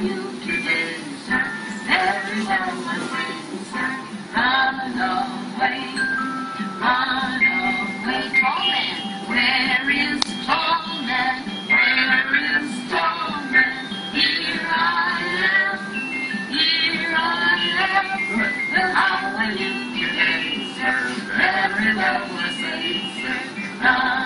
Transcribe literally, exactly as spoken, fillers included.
you today, sir? Very well, my friend, sir. Run away, run away, tall man. Where is tall man? Where is tall man? Here I am, here I am. Well, how are you today, sir? Very well, I say, sir. Run